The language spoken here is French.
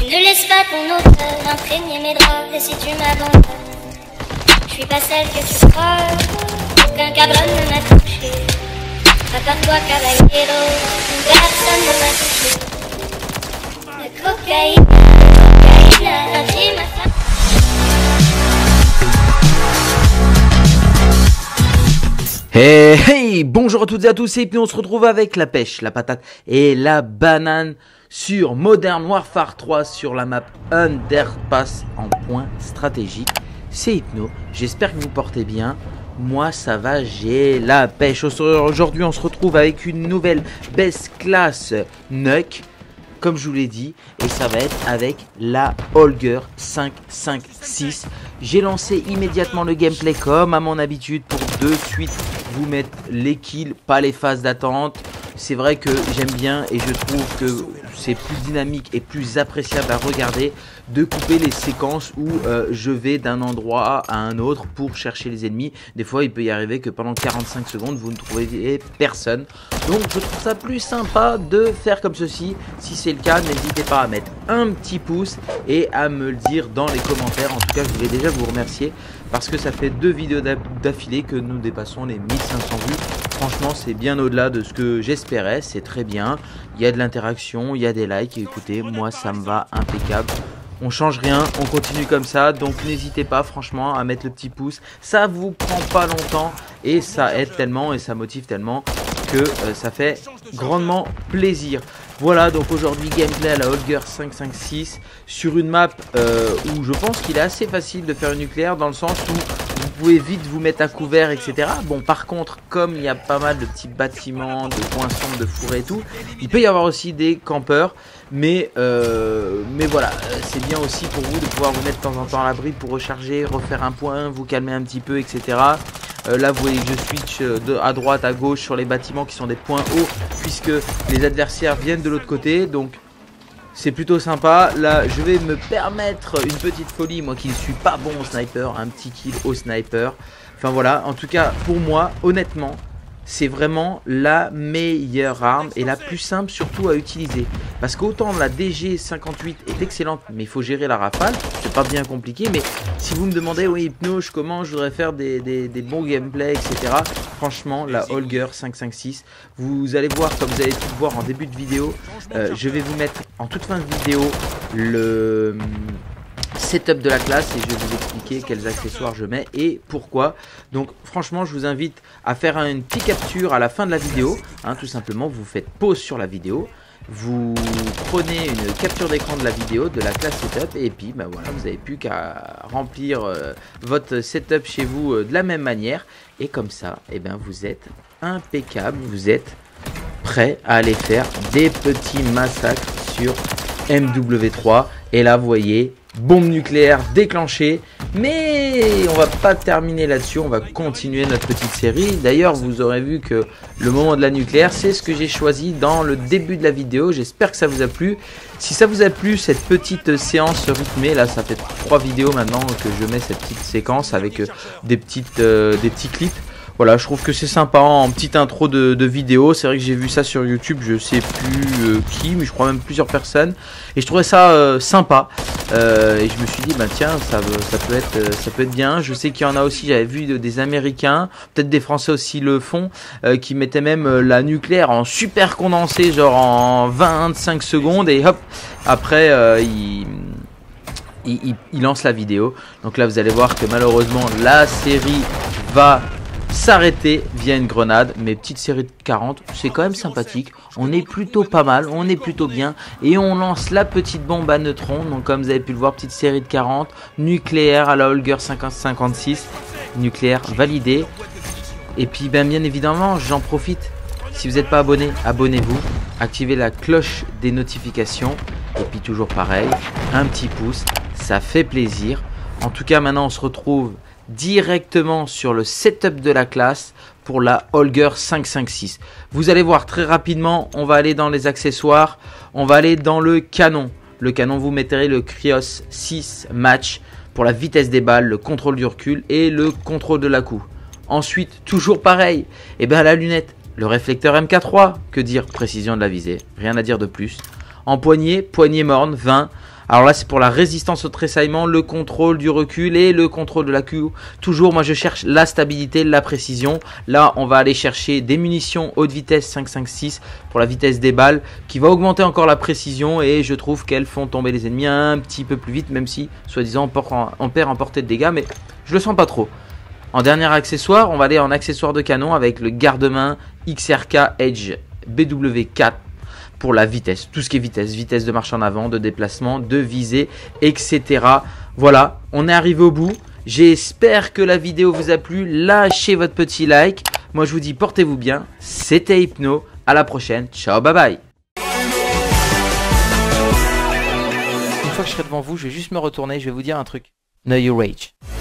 Ne laisse pas ton odeur imprégner mes draps. Et si tu m'abandonnes, je suis pas celle que tu crois. Aucun cabron ne m'a touché. À part toi, caballero, personne ne m'a touché. La cocaïne, j'ai ma femme. Hey, hey, bonjour à toutes et à tous, et puis on se retrouve avec la pêche, la patate et la banane sur Modern Warfare 3 sur la map Underpass en point stratégique. C'est Hypno, j'espère que vous portez bien. Moi ça va, j'ai la pêche. Aujourd'hui on se retrouve avec une nouvelle best class Nuke, comme je vous l'ai dit, et ça va être avec la Holger 556. J'ai lancé immédiatement le gameplay comme à mon habitude pour de suite vous mettre les kills, pas les phases d'attente. C'est vrai que j'aime bien et je trouve que c'est plus dynamique et plus appréciable à regarder de couper les séquences où je vais d'un endroit à un autre pour chercher les ennemis. Des fois il peut y arriver que pendant 45 secondes vous ne trouvez personne. Donc je trouve ça plus sympa de faire comme ceci. Si c'est le cas, n'hésitez pas à mettre un petit pouce et à me le dire dans les commentaires. En tout cas je voulais déjà vous remercier parce que ça fait 2 vidéos d'affilée que nous dépassons les 1500 vues. Franchement c'est bien au-delà de ce que j'espérais, c'est très bien. Il y a de l'interaction, il y a des likes et écoutez, moi ça me va impeccable. On change rien, on continue comme ça, donc n'hésitez pas franchement à mettre le petit pouce. Ça vous prend pas longtemps et ça aide tellement et ça motive tellement que ça fait grandement plaisir. Voilà, donc aujourd'hui gameplay à la Holger 556 sur une map où je pense qu'il est assez facile de faire une nucléaire dans le sens où vous pouvez vite vous mettre à couvert, etc. Bon, par contre, comme il y a pas mal de petits bâtiments, de points sombres, de fourrés et tout, il peut y avoir aussi des campeurs. Mais voilà, c'est bien aussi pour vous de pouvoir vous mettre de temps en temps à l'abri pour recharger, refaire un point, vous calmer un petit peu, etc. Là, vous voyez que je switch à droite, à gauche sur les bâtiments qui sont des points hauts, puisque les adversaires viennent de l'autre côté. Donc, c'est plutôt sympa. Là, je vais me permettre une petite folie, moi qui ne suis pas bon au sniper, un petit kill au sniper. Enfin voilà, en tout cas, pour moi, honnêtement, c'est vraiment la meilleure arme et la plus simple surtout à utiliser. Parce qu'autant la DG58 est excellente, mais il faut gérer la rafale, c'est pas bien compliqué. Mais si vous me demandez, oui Hypno, comment je voudrais faire des bons gameplays, etc. Franchement, la Holger 556, vous allez voir, comme vous avez pu le voir en début de vidéo, je vais vous mettre en toute fin de vidéo le setup de la classe et je vais vous expliquer quels accessoires je mets et pourquoi. Donc franchement je vous invite à faire une petite capture à la fin de la vidéo, hein, tout simplement vous faites pause sur la vidéo, vous prenez une capture d'écran de la vidéo de la classe setup et puis bah voilà, vous n'avez plus qu'à remplir votre setup chez vous de la même manière et comme ça et ben vous êtes impeccable, vous êtes prêt à aller faire des petits massacres sur MW3 et là vous voyez, bombe nucléaire déclenchée, mais on va pas terminer là-dessus, on va continuer notre petite série. D'ailleurs vous aurez vu que le moment de la nucléaire c'est ce que j'ai choisi dans le début de la vidéo. J'espère que ça vous a plu. Si ça vous a plu cette petite séance rythmée, là ça fait 3 vidéos maintenant que je mets cette petite séquence avec des petits clips. Voilà, je trouve que c'est sympa en petite intro de vidéo. C'est vrai que j'ai vu ça sur YouTube, je sais plus qui, mais je crois même plusieurs personnes. Et je trouvais ça sympa. Et je me suis dit, bah tiens, ça peut être bien. Je sais qu'il y en a aussi, j'avais vu des Américains, peut-être des Français aussi le font, qui mettaient même la nucléaire en super condensé, genre en 25 secondes. Et hop, après, il lance la vidéo. Donc là, vous allez voir que malheureusement, la série va s'arrêter via une grenade, mais petite série de 40, c'est quand même sympathique, on est plutôt pas mal, on est plutôt bien, et on lance la petite bombe à neutrons, donc comme vous avez pu le voir, petite série de 40, nucléaire à la Holger 556, nucléaire validé, et puis bien évidemment, j'en profite, si vous n'êtes pas abonné, abonnez-vous, activez la cloche des notifications, et puis toujours pareil, un petit pouce, ça fait plaisir. En tout cas, maintenant on se retrouve directement sur le setup de la classe pour la Holger 556. Vous allez voir très rapidement, on va aller dans les accessoires, on va aller dans le canon. Le canon, vous mettrez le Krios 6 match pour la vitesse des balles, le contrôle du recul et le contrôle de la coup. Ensuite, toujours pareil, et bien la lunette, le réflecteur MK3, que dire, précision de la visée, rien à dire de plus. En poignée, poignée morne 20. Alors là c'est pour la résistance au tressaillement, le contrôle du recul et le contrôle de la queue. Toujours moi je cherche la stabilité, la précision. Là on va aller chercher des munitions haute vitesse 5.56 pour la vitesse des balles qui va augmenter encore la précision et je trouve qu'elles font tomber les ennemis un petit peu plus vite, même si soi-disant on perd en portée de dégâts, mais je le sens pas trop. En dernier accessoire, on va aller en accessoire de canon avec le garde-main XRK Edge BW4 pour la vitesse. Tout ce qui est vitesse, vitesse de marche en avant, de déplacement, de visée, etc. Voilà, on est arrivé au bout. J'espère que la vidéo vous a plu. Lâchez votre petit like. Moi je vous dis portez-vous bien. C'était Hypno. À la prochaine. Ciao, bye bye. Une fois que je serai devant vous, je vais juste me retourner. Je vais vous dire un truc. Know your rage.